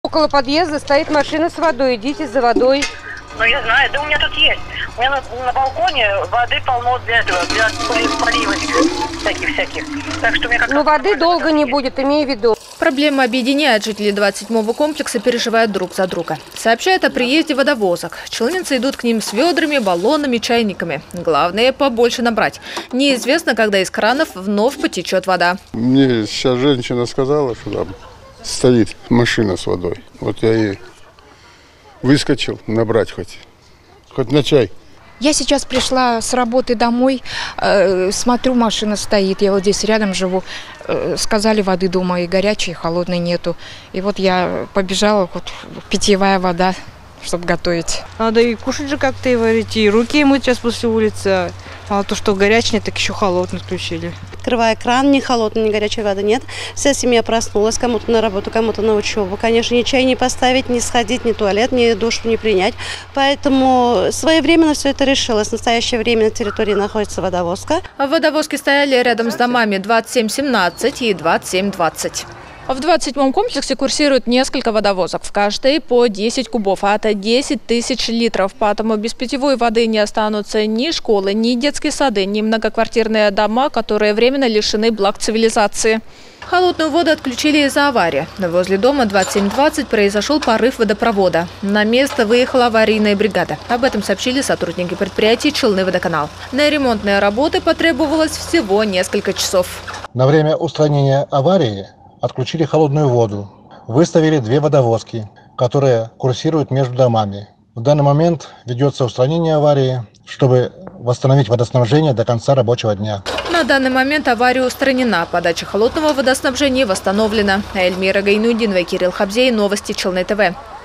Около подъезда стоит машина с водой. Идите за водой. Ну, я знаю, да у меня тут есть. У меня на балконе воды полно для этого, для поливочек всяких. Так что у меня Но воды долго не будет, имей в виду. Проблема объединяет жителей 27-го комплекса, переживают друг за друга. Сообщают о приезде водовозок. Челнинцы идут к ним с ведрами, баллонами, чайниками. Главное – побольше набрать. Неизвестно, когда из кранов вновь потечет вода. Мне сейчас женщина сказала, что там стоит машина с водой. Вот я и выскочил набрать хоть на чай. Я сейчас пришла с работы домой, смотрю, машина стоит, я вот здесь рядом живу. Сказали, воды дома и горячей, и холодной нету. И вот я побежала, вот питьевая вода, чтобы готовить. Надо и кушать же как-то, и варить, и руки мыть сейчас после улицы. Мало то, что горячий, так еще холодный включили. Открывая кран, ни холодной, ни горячей воды нет. Вся семья проснулась, кому-то на работу, кому-то на учебу. Конечно, ни чай не поставить, ни сходить, ни туалет, ни душ не принять. Поэтому своевременно все это решилось. В настоящее время на территории находится водовозка. Водовозки стояли рядом с домами 2717 и 2720. В 27-м комплексе курсирует несколько водовозок. В каждой по 10 кубов, а это 10 тысяч литров. Поэтому без питьевой воды не останутся ни школы, ни детские сады, ни многоквартирные дома, которые временно лишены благ цивилизации. Холодную воду отключили из-за аварии. Возле дома 2720 произошел порыв водопровода. На место выехала аварийная бригада. Об этом сообщили сотрудники предприятия «Челны-Водоканал». На ремонтные работы потребовалось всего несколько часов. На время устранения аварии отключили холодную воду. Выставили 2 водовозки, которые курсируют между домами. В данный момент ведется устранение аварии, чтобы восстановить водоснабжение до конца рабочего дня. На данный момент авария устранена. Подача холодного водоснабжения восстановлена. Эльмира Гайнудинова, Кирилл Хабзей. Новости Челны ТВ.